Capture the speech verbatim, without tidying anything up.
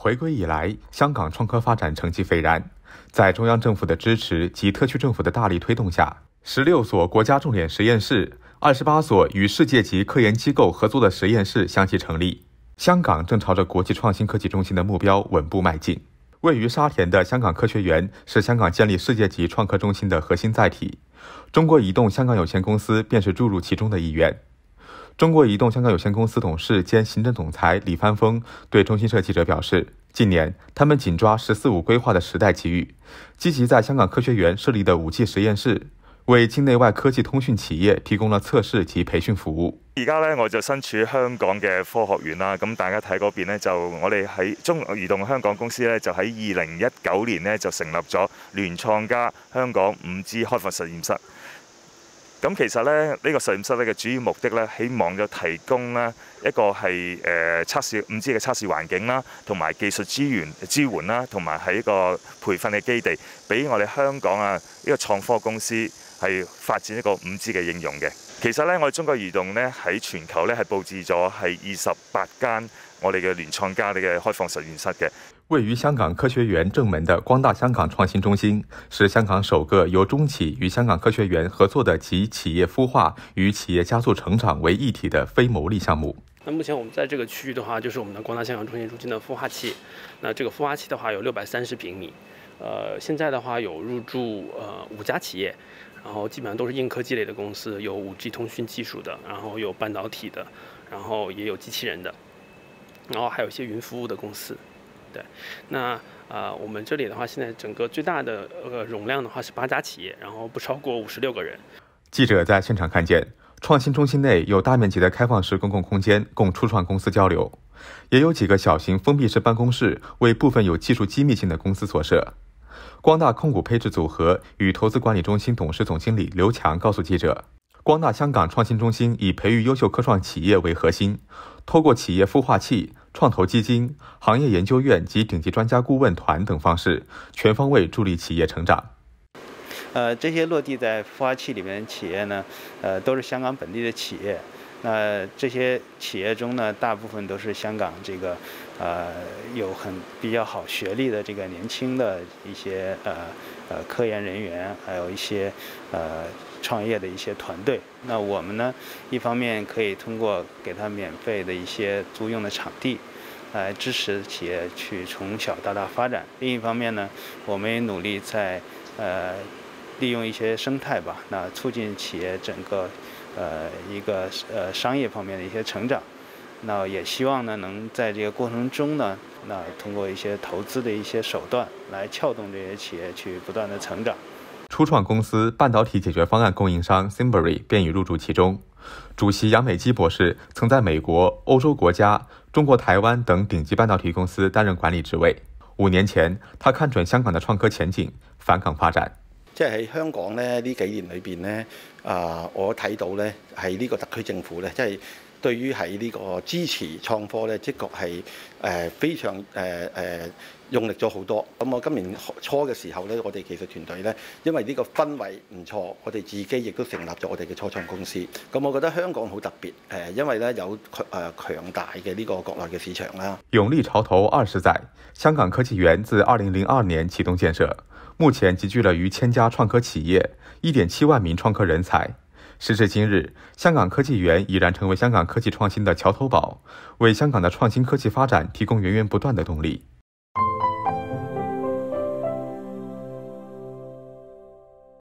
回归以来，香港创科发展成绩斐然。在中央政府的支持及特区政府的大力推动下，十六所国家重点实验室、二十八所与世界级科研机构合作的实验室相继成立。香港正朝着国际创新科技中心的目标稳步迈进。位于沙田的香港科学园是香港建立世界级创科中心的核心载体，中国移动香港有限公司便是注入其中的一员。中国移动香港有限公司董事兼行政总裁李帆峰对中新社记者表示，近年他们紧抓十四五规划的时代机遇，积极在香港科学园设立的 五 G 實驗室，為境內外科技通訊企業提供了測試及培訓服務。 而家咧我就身處香港嘅科學園啦，咁大家睇嗰邊咧就我哋喺中國移動香港公司咧就喺二零一九年咧就成立咗聯創家香港 五 G 開放實驗室。咁其實咧呢個實驗室咧嘅主要目的咧，希望就提供咧一個係誒測試 五 G 嘅測試環境啦，同埋技術資源支援啦，同埋係一個培訓嘅基地，俾我哋香港啊呢個創科公司係發展一個 五 G 嘅應用嘅。其實咧，我哋中國移動咧喺全球咧係佈置咗係二十八間我哋嘅聯創家嘅開放實驗室嘅。 位於香港科學園正門的光大香港創新中心，是香港首個由中企與香港科學園合作的集企業孵化與企業加速成長為一體的非牟利項目。 那目前我們在這個區域的話，就是我們的光大香港創新中心的孵化器。那這個孵化器的話有六百三十平米，呃，現在的話有入駐呃五家企業，然後基本上都是硬科技類的公司，有 五 G 通訊技術的，然後有半導體的，然後也有機器人的，然後還有一些雲服務的公司。對，那啊、呃，我們這裡的話，現在整個最大的呃容量的話是八家企業，然後不超過五十六個人。 記者在現場看見，創新中心內有大面積的開放式公共空間供初創公司交流，也有幾個小型封閉式辦公室為部分有技術機密性的公司所設。光大控股配置組合與投資管理中心董事總經理劉強告訴記者，光大香港創新中心以培育優秀科創企業為核心，透過企業孵化器、創投基金、行業研究院及頂級專家顧問團等方式，全方位助力企業成長。 呃，這些落地在孵化器裡面的企業呢，呃，都是香港本地的企業。那這些企業中呢，大部分都是香港這個，呃，有很比較好學歷的這個年輕的一些呃呃科研人員，還有一些呃創業的一些團隊。那我們呢，一方面可以通過給他免費的一些租用的場地，來支持企業去從小到大發展。另一方面呢，我們也努力在呃利用一些生態吧，那促進企業整個。呃，一個呃商業方面的一些成長，那也希望呢，能在這個過程中呢，那通過一些投資的一些手段，來撬動這些企業去不斷的成長。 初創公司半導體解決方案供應商 Simbury 便已入駐其中。主席楊美基博士曾在美國、歐洲國家、中國台灣等頂級半導體公司擔任管理職位。五年前，他看準香港的創科前景，返港發展。 即係喺香港咧，呢幾年裏邊咧，啊，我睇到咧係呢個特區政府咧，即係對於喺呢個支持創科咧，的確係誒非常誒誒、呃呃、用力咗好多。咁我今年初嘅時候咧，我哋技術團隊咧，因為呢個氛圍唔錯，我哋自己亦都成立咗我哋嘅初創公司。咁我覺得香港好特別，誒，因為咧有誒強大嘅呢個國內嘅市場啦。 永利潮頭二十載，香港科技園自二零零二年啟動建設。目前集聚了逾千家創科企業，一點七萬名創科人才。時至今日，香港科技園已然成為香港科技創新的橋頭堡，為香港的創新科技發展提供源源不斷的動力。